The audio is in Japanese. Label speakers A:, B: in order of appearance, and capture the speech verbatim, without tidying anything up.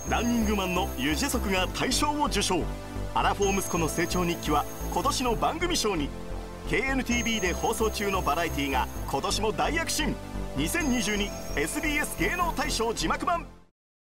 A: ランニングマンのユジェソクが大賞を受賞。アラフォー息子の成長日記は今年の番組賞に。 ケーエヌティービー で放送中のバラエティが今年も大躍進。にせんにじゅうに エスビーエス 芸能大賞字幕版。